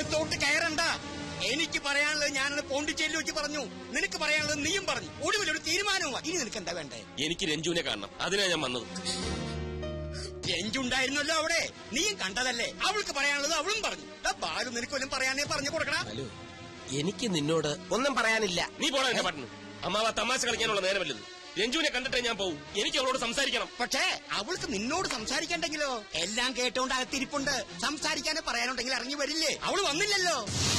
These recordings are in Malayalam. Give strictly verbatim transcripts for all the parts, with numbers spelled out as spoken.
അകത്തോട്ട് കയറണ്ട. എനിക്ക് പറയാനുള്ളത് ഞാനത് പോണ്ടിച്ചേരിയിൽ വെച്ച് പറഞ്ഞു, നിനക്ക് പറയാനുള്ളത് നീയും പറഞ്ഞു. ഒടുവിലൊരു തീരുമാനവുമാണ്. ഇനി നിനക്ക് എന്താ വേണ്ടേ? എനിക്ക് രഞ്ജുവിനെ കാണണം, അതിനാ ഞാൻ വന്നത്. രഞ്ജുണ്ടായിരുന്നല്ലോ അവിടെ, നീയും കണ്ടതല്ലേ. അവൾക്ക് പറയാനുള്ളത് അവളും പറഞ്ഞു. ബാലു നിനക്ക് വല്ലതും പറയാനേ പറഞ്ഞു കൊടുക്കണം. എനിക്ക് നിന്നോട് ഒന്നും പറയാനില്ല. നീ പോടാ എന്റെ പാട്ടിന്. അമ്മാവ തമാശ കളിക്കാനുള്ള നേരമല്ലത്. രഞ്ജുവിനെ കണ്ടിട്ടേ ഞാൻ പോവും. എനിക്ക് അവളോട് സംസാരിക്കണം. പക്ഷേ അവൾക്ക് നിന്നോട് സംസാരിക്കണ്ടെങ്കിലോ? എല്ലാം കേട്ടോണ്ട് അകത്തിരിപ്പുണ്ട്. സംസാരിക്കാനേ പറയാനുണ്ടെങ്കിൽ ഇറങ്ങി വരില്ലേ? അവള് വന്നില്ലല്ലോ.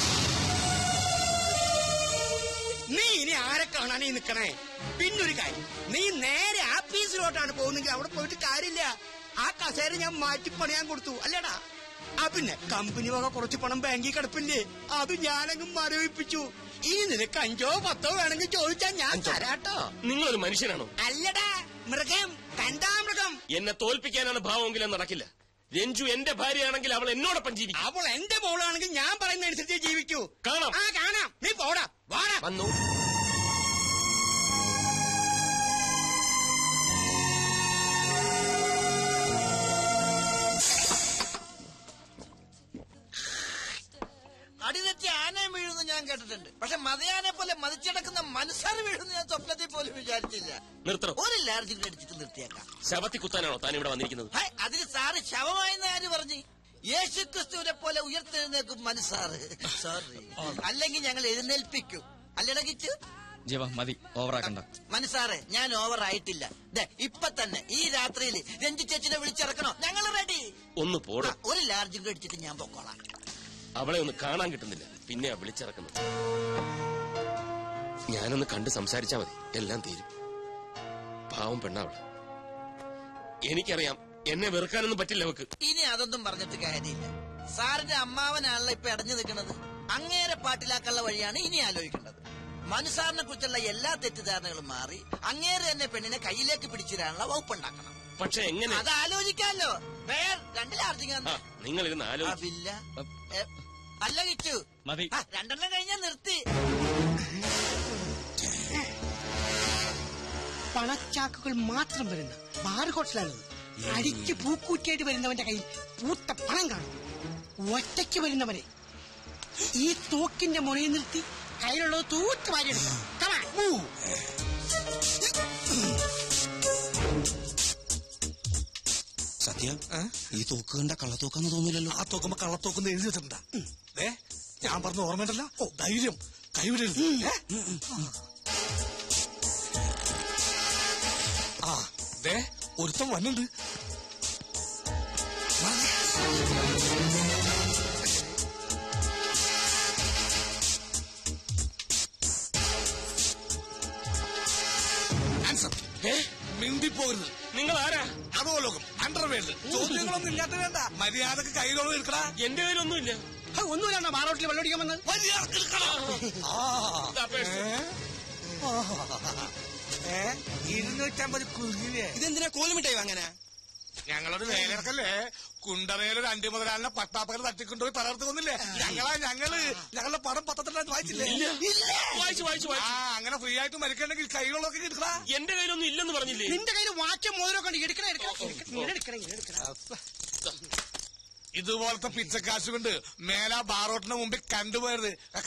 നീ ഇനി ആരെ കാണാനേ നിക്കണേ? പിന്നൊരു കാര്യം, നീ നേരെ ആഫീസിലോട്ടാണ് പോകുന്നെങ്കിൽ അവിടെ പോയിട്ട് കാര്യമില്ല. ആ കസേര ഞാൻ മാറ്റി പണിയാൻ കൊടുത്തു അല്ലേടാ. ആ പിന്നെ കമ്പനി വക കുറച്ച് പണം ബാങ്കിൽ കിടപ്പില്ലേ, അത് ഞാനങ്ങ് മരവിപ്പിച്ചു. ഇനി നിനക്ക് അഞ്ചോ പത്തോ വേണമെങ്കിൽ ചോദിച്ചാൽ ഞാൻ തരാട്ടോ. നിങ്ങളൊരു മനുഷ്യനാണോ? അല്ലടാ മൃഗം, കണ്ടാ മൃഗം. എന്നെ തോൽപ്പിക്കാനാണ് ഭാവമെങ്കിലും നടക്കില്ല. രഞ്ജു എന്റെ ഭാര്യയാണെങ്കിൽ അവൾ എന്നോടൊപ്പം ജീവിക്കും. അവൾ എന്റെ മോളാണെങ്കിൽ ഞാൻ പറയുന്ന അനുസരിച്ച് ജീവിക്കൂ. കാണാം. ആ കാണാം. നീ പോടാ. വാടാ. വന്നു. അടിതെറ്റി ആനയും വീഴുന്നു ഞാൻ കേട്ടിട്ടുണ്ട്. പക്ഷെ മതയാനെ പോലെ മതിച്ചടക്കുന്ന മനസ്സാറ് വീഴുന്നു ഞാൻ സ്വപ്നത്തിൽ പോലും വിചാരിച്ചില്ല. നിർത്തണം. ഒരു ലാർജ് അടിച്ചിട്ട് നിർത്തിയേക്കാം. ശവത്തി കുത്താനാണോ താൻ ഇവിടെ വന്നിരിക്കുന്നത്? അതിന് സാറ് ശവമായെന്ന് ആര് പറഞ്ഞു? യേശു ക്രിസ്തുവിനെ പോലെ ഉയർത്തെഴുന്നേക്കും മനസ്സാറ്. സോറി, അല്ലെങ്കിൽ ഞങ്ങൾ എഴുന്നേൽപ്പിക്കും. അല്ലടാ കിച്ചു? ജീവ മതി, ഓവറാക്കണ്ട. മനസ്സാറെ, ഞാൻ ഓവർ ആയിട്ടില്ല. ഇപ്പൊ തന്നെ ഈ രാത്രിയിൽ രഞ്ജു ചേച്ചിനെ വിളിച്ചിറക്കണോ? ഞങ്ങൾ റെഡി. ഒന്ന് പോടാ. ഒരു ലാർജ് അടിച്ചിട്ട് ഞാൻ പൊക്കോളാം. അവളെ ഒന്ന് കാണാൻ കിട്ടുന്നില്ല, പിന്നെ വിളിച്ചിറക്കുന്നത്. ഞാനൊന്ന് കണ്ട് സംസാരിച്ചാ മതി, എല്ലാം തീരും. പാവം പെണ്ണാവള്. എനിക്കറിയാം എന്നെ വെറുക്കാനൊന്നും പറ്റില്ല അവക്ക്. ഇനി അതൊന്നും പറഞ്ഞിട്ട് കാര്യമില്ല. സാറിന്റെ അമ്മാവനാണല്ലോ ഇപ്പൊ അടഞ്ഞു നിൽക്കുന്നത്. അങ്ങേരെ പാട്ടിലാക്കാനുള്ള വഴിയാണ് ഇനി ആലോചിക്കേണ്ടത്. മനുസാറിനെ കുറിച്ചുള്ള എല്ലാ തെറ്റിദ്ധാരണകളും മാറി അങ്ങേരെ തന്നെ പെണ്ണിനെ കയ്യിലേക്ക് പിടിച്ചിടാനുള്ള വകുപ്പുണ്ടാക്കണം. പക്ഷെ എങ്ങനെ? അത് ആലോചിക്കാമല്ലോ. രണ്ടിലാർജിങ്ങ നിങ്ങൾ ഇരുന്ന് ആലോചിക്കില്ല. അല്ല കിച്ചു, മതി. രണ്ടെണ്ണം കഴിഞ്ഞാൽ നിർത്തി. പണച്ചാക്കുകൾ മാത്രം വരുന്ന ബാർ ഹോട്ടലാണിത്. അടിച്ച് പൂക്കൂറ്റിയായിട്ട് വരുന്നവന്റെ കയ്യിൽ പൂത്ത പണം കാണും. ഒറ്റയ്ക്ക് വരുന്നവരെ ഈ തോക്കിന്റെ മുറയിൽ നിർത്തി കയ്യിലുള്ളത് തൂത്ത് വാരിയെടുക്കാം. സത്യം, ഈ തോക്ക് കണ്ട കള്ളത്തോക്കാന്ന് തോന്നില്ലല്ലോ. ആ തോക്കുമ്പോ കള്ളത്തോക്കെന്ന് എഴുതി വെച്ചിട്ടുണ്ടാ? ഏ ഞാൻ പറഞ്ഞ ഓർമ്മയുണ്ടല്ലോ. ഓ ധൈര്യം കൈവിടരുത്. ആ ദേ ഒരുത്തം വന്നുണ്ട്. മിണ്ടിപ്പോകരുത്. നിങ്ങൾ ആരാ? അധോലോകം, അണ്ടർവേൾഡ്. ചോദ്യങ്ങളൊന്നും ഇല്ലാത്ത വേണ്ട. മര്യാദക്ക് കൈകളൊന്നും എടുക്കടാ. എന്റെ കയ്യിലൊന്നുമില്ല. ഒന്നുമില്ല. ബാറോട്ടിൽ വെള്ളമടിക്കാമെന്ന് മര്യാദക്ക് ഇരുന്നൂറ്റമ്പത് കുരുവേ. ഇതെന്തിനാ കോലുമിട്ടായി വാങ്ങാനാ? ഞങ്ങളൊരു വേലയിറക്കല്ലേ. കുണ്ടറയിലൊരു അണ്ടി മുതലാളിനെ പട്ടാപ്പകൽ തട്ടിക്കൊണ്ടുപോയി തളർത്ത് കൊന്നില്ലേ? ഞങ്ങളാ ഞങ്ങള് ഞങ്ങളുടെ പടം പത്രത്തിലാണ് വായിച്ചില്ലേ? വായിച്ചു വായിച്ചു ആ അങ്ങനെ ഫ്രീ ആയിട്ട് മരിക്കണമെങ്കിൽ കൈകളൊക്കെ എടുക്കടാ. എന്റെ കയ്യിലൊന്നും ഇല്ലെന്ന് പറഞ്ഞില്ലേ? നിന്റെ കയ്യിൽ വാച്ചും മോതിരൊക്കെ ഉണ്ട്. എടുക്കണേ എടുക്കണം. ഇതുപോലത്തെ പിച്ചക്കാശ് കൊണ്ട് മേലാ ബാറോട്ടിന് മുമ്പിൽ കണ്ടുപോയത്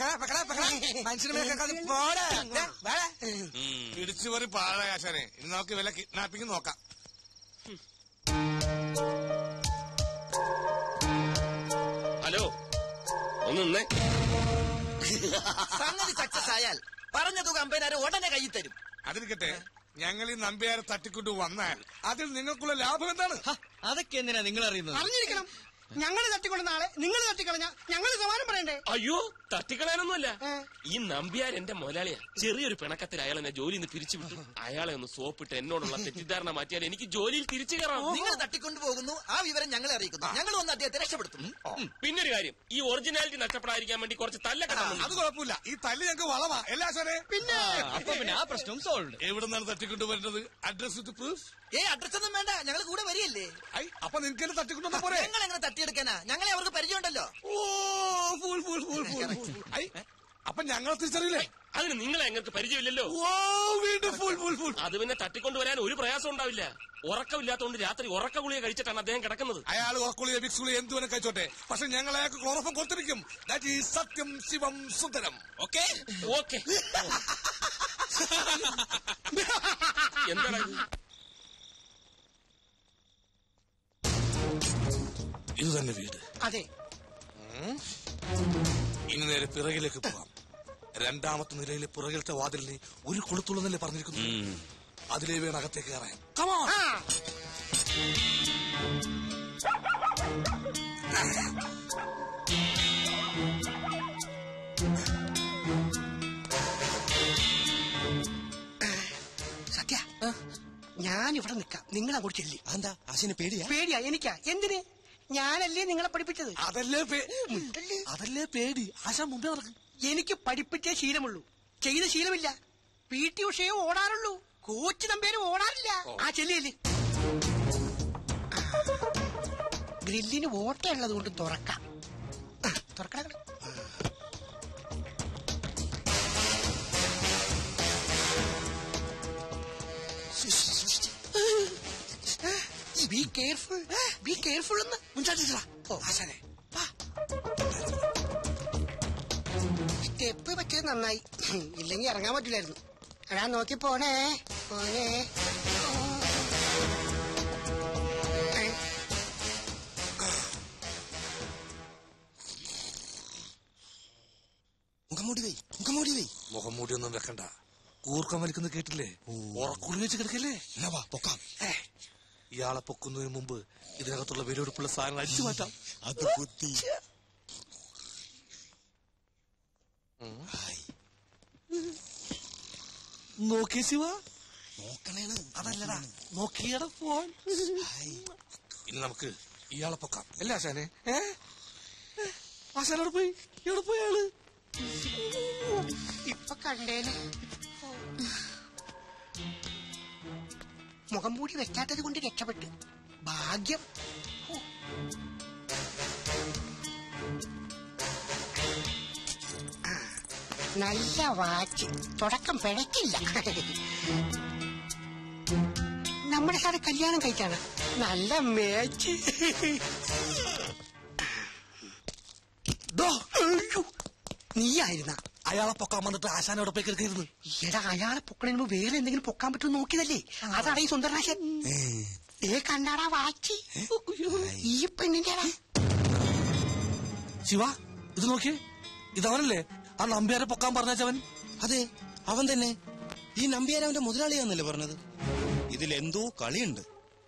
പിടിച്ചു പറി പാഴാശാനെ. ഇനി നമുക്ക് വില കിഡ്നാപ്പിംഗ് നോക്കാം. ഹലോ, ഒന്ന് സംഗതി സക്സസ് ആയാൽ പറഞ്ഞ തുക അമ്പതിനായിരം ഉടനെ കയ്യിൽ തരും. അതിരിക്കട്ടെ, ഞങ്ങൾ ഈ നമ്പ്യാരെ തട്ടിക്കൊണ്ട് വന്നാൽ അതിൽ നിങ്ങൾക്കുള്ള ലാഭം എന്താണ്? അതൊക്കെ എന്തിനാ നിങ്ങൾ അറിയുന്നത്? അറിഞ്ഞിരിക്കണം. ഞങ്ങൾ തട്ടിക്കൊണ്ട് നാളെ നിങ്ങൾ തട്ടിക്കളഞ്ഞ ഞങ്ങൾ സമാനം പറയണ്ടേ? അയ്യോ, തട്ടിക്കളയാനൊന്നുമല്ല. ഈ നമ്പ്യാർ എന്റെ മുതലാളിയാ. ചെറിയൊരു പിണക്കത്തിൽ അയാൾ എന്നെ ജോലിയിൽ നിന്ന് പിരിച്ചുവിട്ടു. അയാളെ ഒന്ന് സോപ്പിട്ട് എന്നോടുള്ള തെറ്റിദ്ധാരണ മാറ്റിയാൽ എനിക്ക് ജോലിയിൽ തിരിച്ചു കയറാം. നിങ്ങൾ തട്ടിക്കൊണ്ടു പോകുന്നു, ആ വിവരം ഞങ്ങളെ അറിയിക്കുന്നു. ഞങ്ങൾ വന്ന് അദ്ദേഹത്തെ രക്ഷപ്പെടുത്തുന്നു. പിന്നൊരു കാര്യം, ഈ ഒറിജിനാലിറ്റി നഷ്ടപ്പെടാതിരിക്കാൻ വേണ്ടി കുറച്ച് തല്ലൊക്കെ അത് കുഴപ്പമില്ല. ഈ തല്ല് ഞങ്ങൾക്ക് വളവാ. എല്ലാ സാറേ പിന്നെ അപ്പൊ പിന്നെ ആ പ്രശ്നം സോൾവ്. എവിടെ നിന്നാണ് തട്ടിക്കൊണ്ട് വരുന്നത്? Address with proof? ഏ അഡ്രസ് ഒന്നും വേണ്ട, ഞങ്ങൾ കൂടെ വരികയല്ലേ. അപ്പൊ നിങ്ങൾക്ക് എന്നെ തട്ടിക്കൊണ്ടു പോരെ? ഞങ്ങൾ എങ്ങനെ തട്ടിയെടുക്കാനാ? ഞങ്ങളെ അവർക്ക് പരിചയമുണ്ടല്ലോ. ഓ ഫുൾ ഫുൾ ഫുൾ ഫുൾ. അപ്പൊ ഞങ്ങൾ തിരിച്ചറിയില്ലേ? അതിന് നിങ്ങളെ ഞങ്ങൾക്ക് പരിചയമില്ലല്ലോ. ഓ വീണ്ടും ഫുൾ ഫുൾ ഫുൾ. അത് പിന്നെ തട്ടിക്കൊണ്ടുവരാൻ ഒരു പ്രയാസം ഉണ്ടാവില്ല. ഉറക്കമില്ലാത്തതുകൊണ്ട് രാത്രി ഉറക്ക ഗുളിക കഴിച്ചിട്ടാണ് അദ്ദേഹം കിടക്കുന്നത്. അയാൾ ഉറക്കുളിയെ വിക്സുളി എന്തുവരെ കഴിച്ചോട്ടെ, പക്ഷെ ഞങ്ങൾ അയാൾക്ക് ക്ലോറോഫം കൊടുത്തിരിക്കും. ദാറ്റ് ഈസ് സത്യം ശിവം സുന്ദരം. Okay okay. എന്താണ് ഇത് തന്നെ വീട്? അതെ. ഇനി നേരെ പിറകിലേക്ക് പോവാം. രണ്ടാമത്തെ നിലയിലെ പുറകിലത്തെ വാതിലിന് ഒരു കൊളുത്തുള്ളതല്ലേ പറഞ്ഞിരിക്കുന്നു. അതിലേ വേണം അകത്തേക്ക് കയറാൻ. കമോൺ. സത്യ, ഞാൻ ഇവിടെ നിൽക്കാം, നിങ്ങൾ അങ്ങോട്ട് ചെല്ലി. എന്താ ആശിന് പേടിയാ? പേടിയാ എനിക്കാ? എന്തിന്? ഞാനല്ലേ നിങ്ങളെ പഠിപ്പിച്ചത്? അതല്ലേ അതല്ലേ പേടി. ആശാ മുമ്പേ നടക്കും. എനിക്ക് പഠിപ്പിച്ചേ ശീലമുള്ളൂ, ചെയ്ത ശീലമില്ല. പി ടി ഉഷയെ ഓടാറുള്ളൂ, കോച്ച് നമ്പേരും ഓടാറില്ല. ആ ചെല്ലിയല്ലേ. ഗ്രില്ലിന് ഓട്ടയുള്ളത് കൊണ്ട് തുറക്കാം. തുറക്കണം. ബി കെയർഫുൾ, ബി കെയർഫുൾ എന്ന് മുൻചാട്ടിട്ടാ. ഓ ആശാനെ, സ്റ്റെപ്പ് പറ്റിയത് നന്നായി, ഇല്ലെങ്കിൽ ഇറങ്ങാൻ പറ്റില്ലായിരുന്നു. എടാ നോക്കി പോണേ പോണേ. മുഖംമൂടി വൈ, മുഖംമൂടി വൈ. മുഖം മൂടിയൊന്നും വെക്കണ്ട. കൂർക്കം വലിക്കുന്നത് കേട്ടില്ലേ? ഉറക്കുള്ളി വെച്ച് കിടക്കല്ലേ? വാ പൊക്കാം. ഇയാളെ പൊക്കുന്നതിന് മുമ്പ് ഇതിനകത്തുള്ള വിലപിടിപ്പുള്ള സാധനങ്ങൾ അടിച്ചു മാറ്റാം. അത് കുത്തി. നോക്കിയ ശിവ, നോക്കണേണ്. അതല്ലടാ നോക്കിയട ഫോൺ. ഇനി നമുക്ക് ഇയാളെ പൊക്കാം അല്ലേ ആശാനെ? ഏ ആശാനോട് പോയി എവിടെ പോയി അയാള്? ഇപ്പൊ കണ്ടേനെ. മുഖം മൂടി വെക്കാത്തത് കൊണ്ട് രക്ഷപ്പെട്ടു. ഭാഗ്യം. നല്ല വാച്ച്, തുടക്കം പിഴക്കില്ല. നമ്മുടെ സാറ് കല്യാണം കഴിക്കാണ്. നല്ല മേച്ച്. നീയായിരുന്ന അയാളെ പൊക്കാൻ വന്നിട്ട് ആശാനോടെ പോയി കിടക്കരുത്. എടാ, അയാളെ പൊക്കണതിന് മുമ്പ് വേറെ എന്തെങ്കിലും പൊക്കാൻ പറ്റുമോ നോക്കിയതല്ലേ. അതാണ് ഈ സുന്ദരനാശൻ. ഏ കണ്ടാടാ വാച്ച്, ഈ പെണ്ണിന്റെ. ശിവ ഇത് നോക്കിയേ, ഇതവനല്ലേ ആ നമ്പ്യാരെ പൊക്കാൻ പറഞ്ഞവൻ? അതെ, അവൻ തന്നെ. ഈ നമ്പ്യാർ അവന്റെ മുതലാളിയാന്നല്ലേ പറഞ്ഞത്. ഇതിലെന്തോ കളിയുണ്ട്.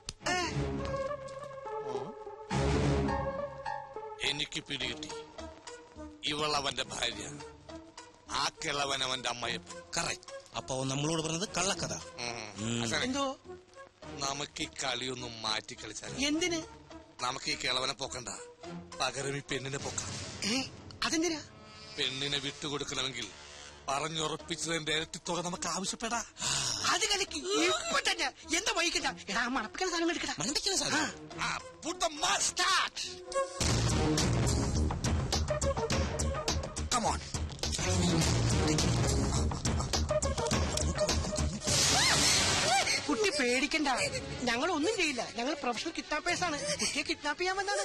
എനിക്ക് പിടികിട്ടി. ഇവളവന്റെ ഭാര്യ, ആ കിളവൻ അവന്റെ അമ്മയപ്പൻ. കറക്റ്റ്. അപ്പൊ അവൻ നമ്മളോട് പറഞ്ഞത് കള്ളക്കഥ. എന്തോ നമുക്ക് ഈ കളിയൊന്നും മാറ്റി കളിച്ചാൽ. എന്തിന്? നമുക്ക് ഈ കിളവനെ പൊക്കണ്ട, പകരം ഈ പെണ്ണിനെ പൊക്കാം. ഏ അതെന്തിനാ? പെണ്ണിനെ വിട്ടുകൊടുക്കണമെങ്കിൽ പറഞ്ഞുറപ്പിച്ചതിന്റെ ഇരട്ടിത്തുക നമുക്ക് ആവശ്യപ്പെടാ. അത് കളിക്ക് ഇപ്പൊ തന്നെ. എന്താ വഹിക്കണ്ട. എടാ, മണപ്പിക്കുന്ന സാധനം എടുക്കടാ. മണപ്പിക്കുന്ന സാധനം. Come on. കുട്ടി പേടിക്കണ്ട, ഞങ്ങൾ ഒന്നും ചെയ്യില്ല. ഞങ്ങൾ പ്രൊഫഷണൽ കിഡ്നാപ്പേഴ്സ് ആണ്. കുട്ടിയെ കിഡ്നാപ്പ് ചെയ്യാൻ വന്നാണ്.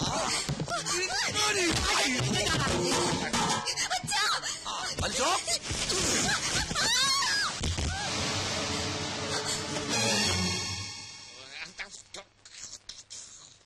വലിച്ചോ.